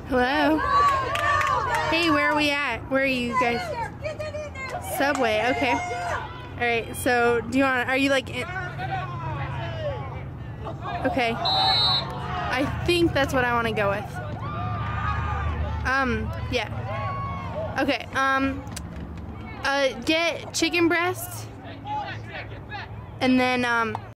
Hello? Hey, where are we at? Where are you guys? Subway, okay. Alright, so do you want, are you like in? Okay. I think that's what I want to go with. Yeah. Okay, get chicken breast. And then,